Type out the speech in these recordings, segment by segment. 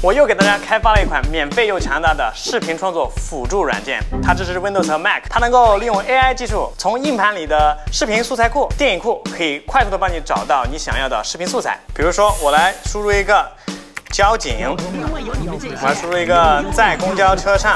我又给大家开发了一款免费又强大的视频创作辅助软件，它支持 Windows 和 Mac， 它能够利用 AI 技术，从硬盘里的视频素材库、电影库，可以快速的帮你找到你想要的视频素材。比如说，我来输入一个交警，我来输入一个在公交车上，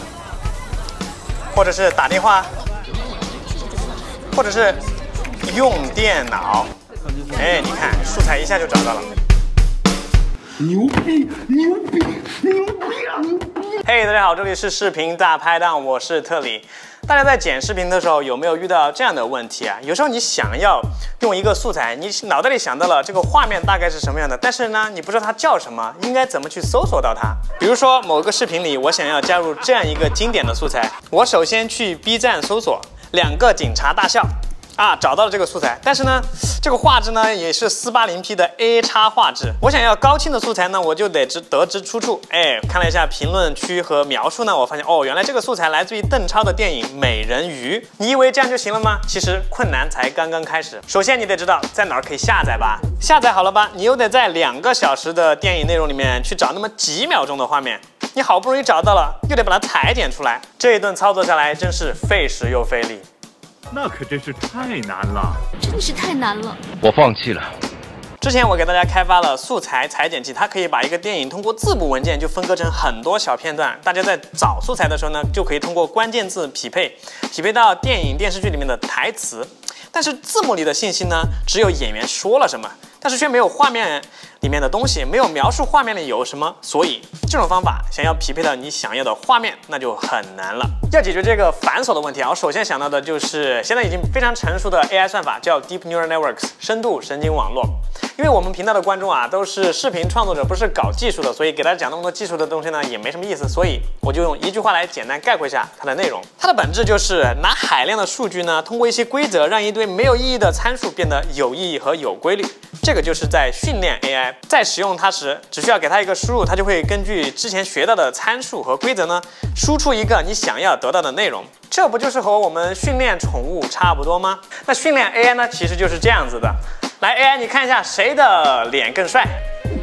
或者是打电话，或者是用电脑。哎，你看，素材一下就找到了。 牛逼！牛逼！牛逼啊！牛逼！ 嘿，大家好，这里是视频大拍档，我是特里。大家在剪视频的时候有没有遇到这样的问题啊？有时候你想要用一个素材，你脑袋里想到了这个画面大概是什么样的，但是呢，你不知道它叫什么，应该怎么去搜索到它？比如说某个视频里，我想要加入这样一个经典的素材，我首先去 B 站搜索2个警察大笑。 啊，找到了这个素材，但是呢，这个画质呢也是480P 的 AAX 画质。我想要高清的素材呢，我就得得知出处。哎，看了一下评论区和描述呢，我发现哦，原来这个素材来自于邓超的电影《美人鱼》。你以为这样就行了吗？其实困难才刚刚开始。首先你得知道在哪儿可以下载吧，下载好了吧，你又得在2个小时的电影内容里面去找那么几秒钟的画面。你好不容易找到了，又得把它裁剪出来，这一顿操作下来真是费时又费力。 那可真是太难了， 真是太难了。 我放弃了。 之前我给大家开发了素材裁剪器，它可以把一个电影通过字母文件就分割成很多小片段。大家在找素材的时候呢，就可以通过关键字匹配到电影电视剧里面的台词。但是字幕里的信息呢，只有演员说了什么，但是却没有画面里面的东西，没有描述画面里有什么。所以这种方法想要匹配到你想要的画面，那就很难了。要解决这个繁琐的问题啊，我首先想到的就是现在已经非常成熟的 AI 算法，叫 Deep Neural Networks 深度神经网络。因为我们频道的观众啊都是视频创作者，不是搞技术的，所以给大家讲那么多技术的东西呢也没什么意思。所以我就用一句话来简单概括一下它的内容。它的本质就是拿海量的数据呢，通过一些规则，让一堆没有意义的参数变得有意义和有规律。这个就是在训练 AI， 在使用它时，只需要给它一个输入，它就会根据之前学到的参数和规则呢，输出一个你想要得到的内容。这不就是和我们训练宠物差不多吗？那训练 AI 呢，其实就是这样子的。来 AI， 你看一下谁的脸更帅，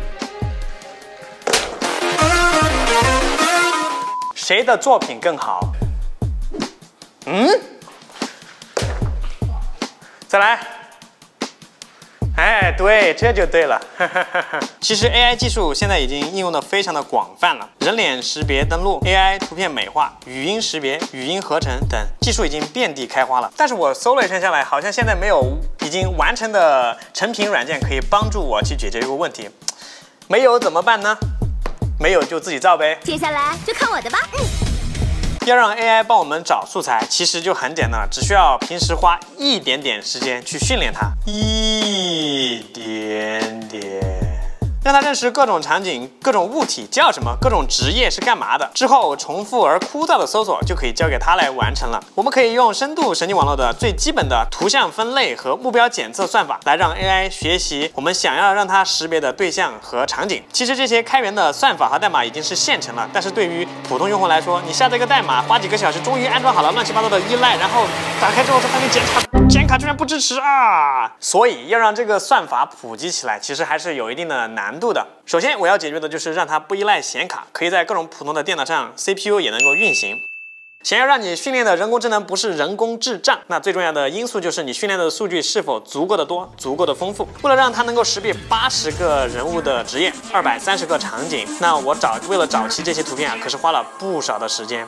谁的作品更好？再来。 哎，对，这就对了。其实 AI 技术现在已经应用的非常的广泛了，人脸识别登录、AI 图片美化、语音识别、语音合成等技术已经遍地开花了。但是我搜了一圈下来，好像现在没有已经完成的成品软件可以帮助我去解决这个问题。没有怎么办呢？没有就自己造呗。 接下来就看我的吧。 要让 AI 帮我们找素材，其实就很简单，只需要平时花一点点时间去训练它，一点点，让它认识各种场景、各种物体叫什么、各种职业是干嘛的。之后重复而枯燥的搜索就可以交给它来完成了。我们可以用深度神经网络的最基本的图像分类和目标检测算法来让 AI 学习我们想要让它识别的对象和场景。其实这些开源的算法和代码已经是现成了，但是对于普通用户来说，你下载一个代码，花几个小时终于安装好了乱七八糟的依赖，然后打开之后才发现显卡居然不支持啊！所以要让这个算法普及起来，其实还是有一定的难度的。首先我要解决的就是让它不依赖显卡，可以在各种普通的电脑上 CPU 也能够运行。想要让你训练的人工智能不是人工智障，那最重要的因素就是你训练的数据是否足够的多、足够的丰富。为了让它能够识别80个人物的职业、230个场景，那我为了找齐这些图片啊，可是花了不少的时间。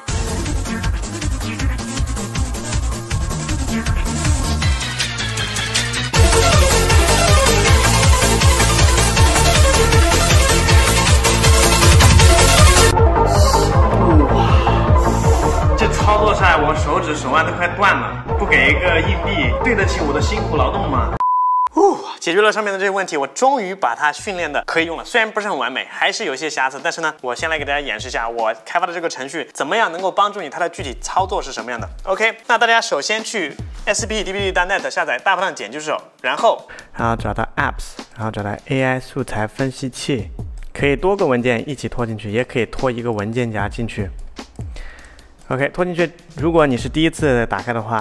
操作下来，我手指手腕都快断了，不给一个硬币，对得起我的辛苦劳动吗？解决了上面的这个问题，我终于把它训练的可以用了。虽然不是很完美，还是有些瑕疵，但是呢，我先来给大家演示一下我开发的这个程序怎么样能够帮助你，它的具体操作是什么样的。OK， 那大家首先去 spdbd.net 下载大拍档剪辑手，然后找到 Apps， 然后找到 AI 素材分析器，可以多个文件一起拖进去，也可以拖一个文件夹进去。OK， 拖进去。如果你是第一次打开的话，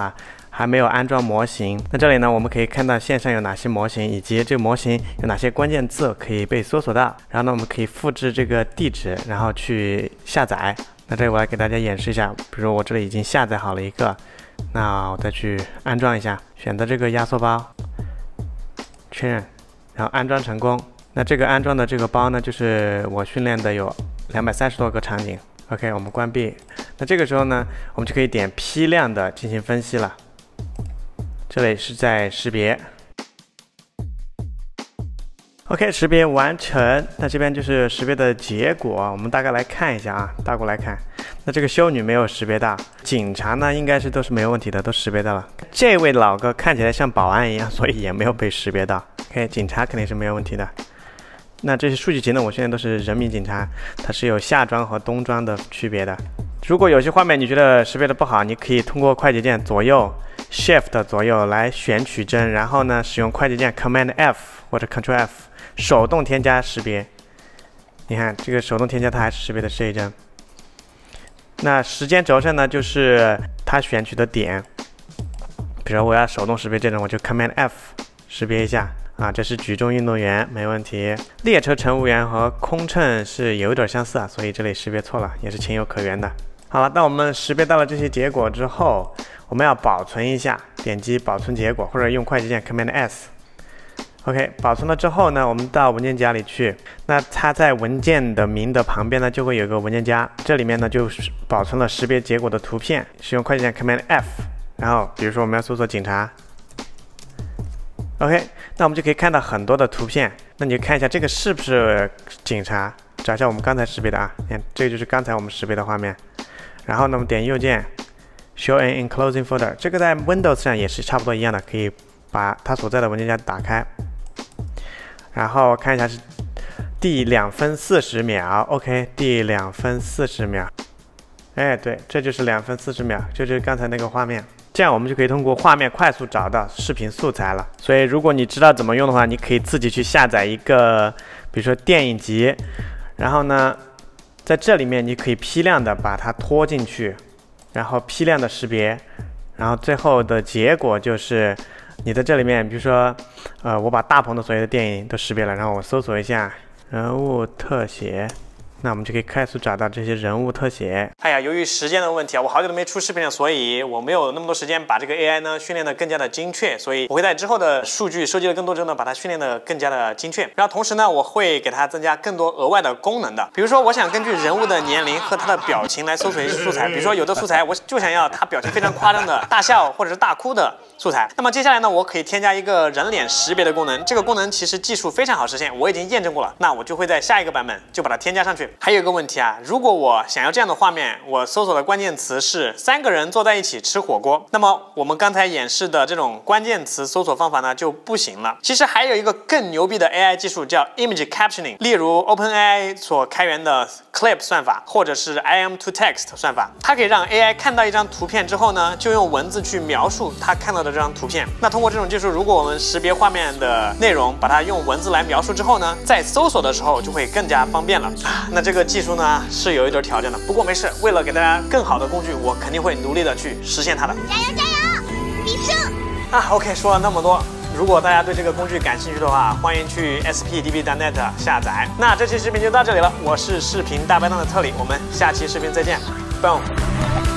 还没有安装模型。那这里呢，我们可以看到线上有哪些模型，以及这个模型有哪些关键字可以被搜索到。然后呢，我们可以复制这个地址，然后去下载。那这里我来给大家演示一下，比如我这里已经下载好了一个，那我再去安装一下，选择这个压缩包，确认，然后安装成功。那这个安装的这个包呢，就是我训练的有230多个场景。OK， 我们关闭。那这个时候呢，我们就可以点批量的进行分析了。这里是在识别。OK， 识别完成。那这边就是识别的结果，我们大概来看一下啊，倒过来看。那这个修女没有识别到，警察呢应该是都是没有问题的，都识别到了。这位老哥看起来像保安一样，所以也没有被识别到。OK， 警察肯定是没有问题的。那这些数据集呢，我现在都是人民警察，它是有夏装和冬装的区别的。如果有些画面你觉得识别的不好，你可以通过快捷键左右 Shift 左右来选取帧，然后呢使用快捷键 Command F 或者 Ctrl F 手动添加识别。你看这个手动添加它还是识别的这一帧。那时间轴上呢就是它选取的点，比如我要手动识别这种，我就 Command F 识别一下。啊，这是举重运动员，没问题。列车乘务员和空乘是有点相似啊，所以这里识别错了，也是情有可原的。好了，当我们识别到了这些结果之后，我们要保存一下，点击保存结果，或者用快捷键 Command S。OK， 保存了之后呢，我们到文件夹里去。那它在文件的名的旁边呢，就会有个文件夹，这里面呢就是保存了识别结果的图片，使用快捷键 Command F。然后，比如说我们要搜索警察。OK， 那我们就可以看到很多的图片。那你就看一下这个是不是警察？找一下我们刚才识别的啊，你看这个就是刚才我们识别的画面。然后呢，我们点右键 Show an enclosing folder， 这个在 Windows 上也是差不多一样的，可以把它所在的文件夹打开。然后看一下是第2分40秒 ，OK， 第2分40秒。哎，对，这就是2分40秒，就是刚才那个画面。这样我们就可以通过画面快速找到视频素材了。所以如果你知道怎么用的话，你可以自己去下载一个，比如说电影集，然后呢，在这里面你可以批量的把它拖进去，然后批量的识别，然后最后的结果就是你在这里面，比如说，我把大鹏的所有的电影都识别了，然后我搜索一下人物特写。那我们就可以快速找到这些人物特写。哎呀，由于时间的问题啊，我好久都没出视频了，所以我没有那么多时间把这个 AI 呢训练的更加的精确，所以我会在之后的数据收集的更多之后呢，把它训练的更加的精确。然后同时呢，我会给它增加更多额外的功能的，比如说我想根据人物的年龄和他的表情来搜索一些素材，比如说有的素材我就想要他表情非常夸张的大笑或者是大哭的素材。那么接下来呢，我可以添加一个人脸识别的功能，这个功能其实技术非常好实现，我已经验证过了，那我就会在下一个版本就把它添加上去。还有一个问题啊，如果我想要这样的画面，我搜索的关键词是3个人坐在一起吃火锅，那么我们刚才演示的这种关键词搜索方法呢就不行了。其实还有一个更牛逼的 AI 技术叫 Image Captioning， 例如 OpenAI 所开源的 Clip 算法，或者是 IM to Text 算法，它可以让 AI 看到一张图片之后呢，就用文字去描述它看到的这张图片。那通过这种技术，如果我们识别画面的内容，把它用文字来描述之后呢，在搜索的时候就会更加方便了。那这个技术呢是有一点挑战的，不过没事，为了给大家更好的工具，我肯定会努力的去实现它的。 加油加油，必胜！ OK， 说了那么多，如果大家对这个工具感兴趣的话，欢迎去 spdb.net 下载。那这期视频就到这里了，我是视频大白档的特里，我们下期视频再见 ，boom。